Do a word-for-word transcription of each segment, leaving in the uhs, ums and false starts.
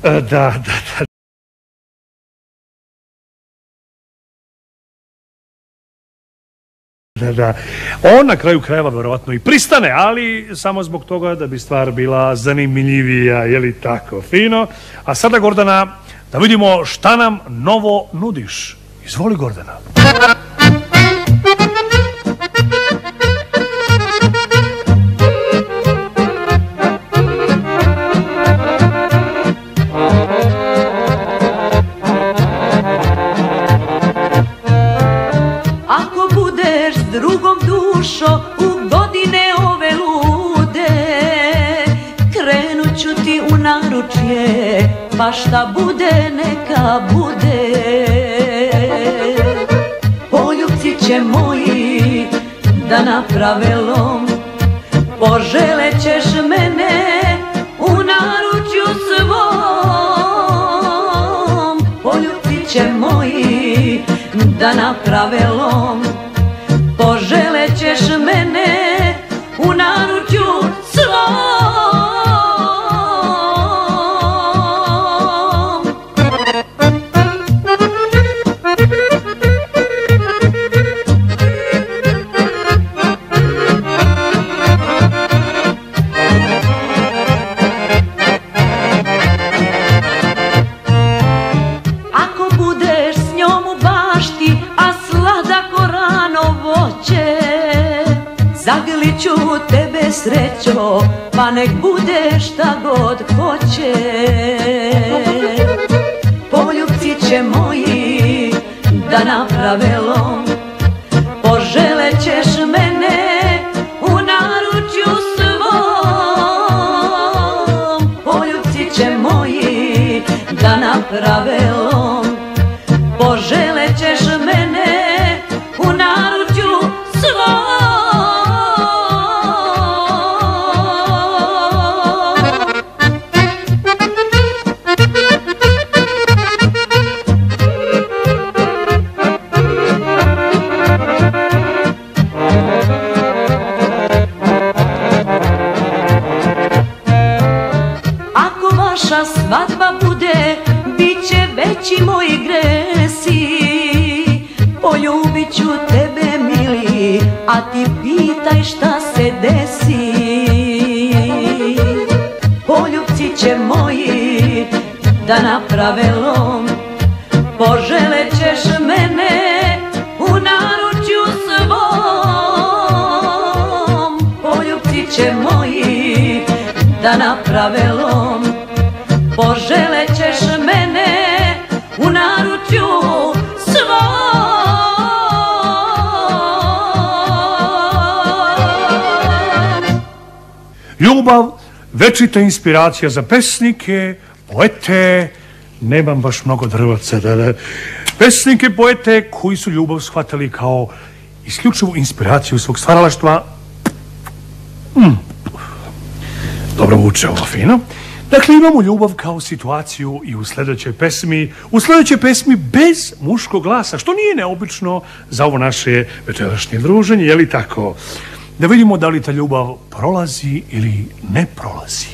Da, da, da. Da, da. On na kraju krajeva verovatno i pristane, ali samo zbog toga da bi stvar bila zanimljivija, je li tako fino? A sada, Gordana, da vidimo šta nam novo nudiš. Izvoli, Gordana. Drugom dušo u godine ove lude, krenut ću ti u naručje, pa šta bude neka bude. Poljubci će moji da naprave lom, poželet ćeš mene u naručju svom. Poljubci će moji da naprave lom, poželet ćeš mene u naručju svom. Ako budeš s njom u bašti, a sladako rano voće, zagrlit ću tebe srećo, pa nek bude šta god hoće. Poljubci će moji da naprave lom, poželet ćeš mene u naručju svom. Poljubci će moji da naprave lom, poželet ćeš mene u naručju svom. Ako vaša svadba bude, bit će veći moji gresi. Poljubit ću tebe, mili, a ti pitaj šta se desi. Poljubci će moji da naprave lom, poželet ćeš mene u naručju svom. Poljubci će moji da naprave lom, poželet ćeš mene u naručju svom. Ljubav, večita inspiracija za pesnike, poete, nemam baš mnogo drvaca, da, da. Pesnike, poete koji su ljubav shvatili kao isključivu inspiraciju svog stvaralaštva. Mm. Dobro vuče ovo fino. Dakle, imamo ljubav kao situaciju i u sljedećoj pesmi, u sljedećoj pesmi bez muškog glasa, što nije neobično za ovo naše večerašnje druženje, je li tako? Da vidimo da li ta ljubav prolazi ili ne prolazi.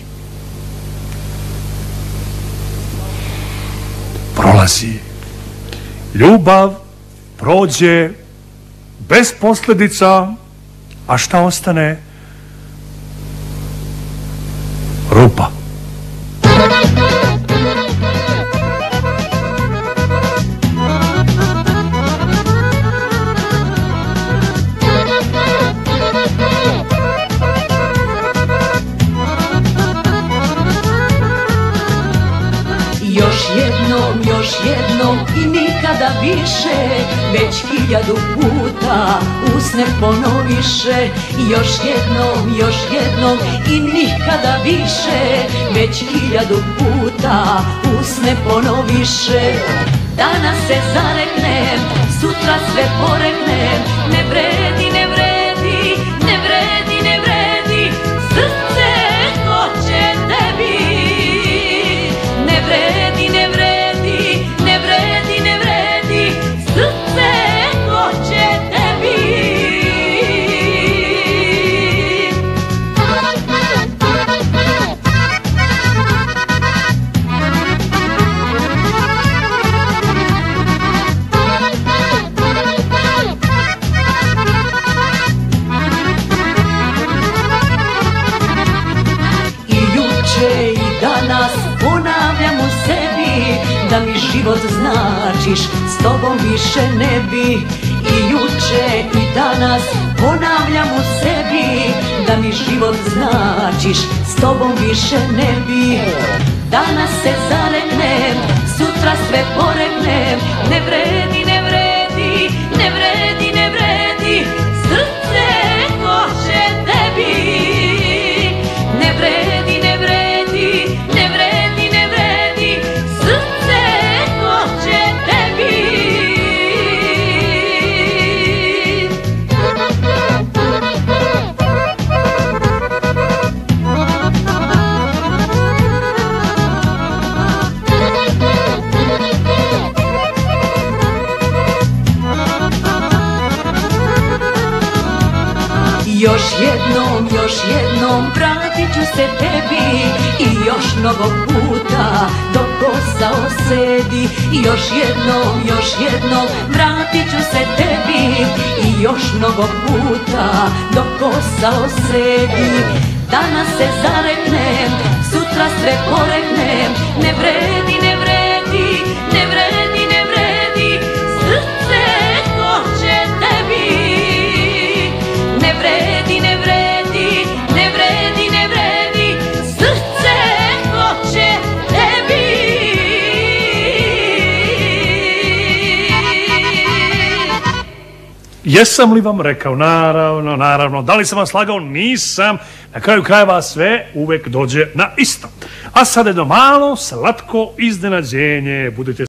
Prolazi. Ljubav prođe bez posljedica, a šta ostane? Rupa. Još jednom, još jednom i nikada više, već hiljadu puta usne ponoviše. Još jednom, još jednom i nikada više, već hiljadu puta usne ponoviše. Danas se zareknem, sutra sve poreknem, ne vredi, ne vredi, ne vredi, ne vredi, srce hoće tebi. Ne vredi, ne vredi, ne vredi, ne vredi, srce hoće tebi. život značiš, s tobom više ne bi. I juče i danas ponavljam u sebi da mi život značiš, s tobom više ne bi. Danas se zareknem, sutra sve poreknem, ne vredi, ne vredi, ne vredi, ne vredi, srce hoće tebi. Ne vredi, ne vredi, ne vredi, ne vredi, srce hoće tebi. Još jednom, još jednom vratit ću se tebi i još mnogo puta dok kosa osedi. Još jednom, još jednom vratit ću se tebi i još mnogo puta dok kosa osedi. Danas se zareknem, sutra sve poreknem, ne vredi, ne vredi, ne vredi, ne vredi, srce hoće tebi. Ne vredi, ne vredi, ne vredi, ne vredi, srce hoće tebi. Jesam li vam rekao? Naravno, naravno. Da li sam vam slagao? Nisam. Na kraju krajeva sve uvek dođe na isto. A sad jedno malo slatko iznenađenje. Budete